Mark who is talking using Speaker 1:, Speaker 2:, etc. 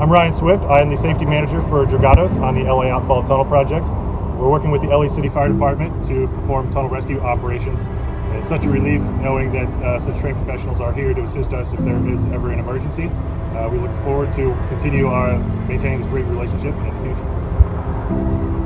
Speaker 1: I'm Ryan Swift. I am the safety manager for Dragados on the LA Outfall Tunnel Project. We're working with the LA City Fire Department to perform tunnel rescue operations. It's such a relief knowing that such trained professionals are here to assist us if there is ever an emergency. We look forward to continue maintaining this great relationship in the future.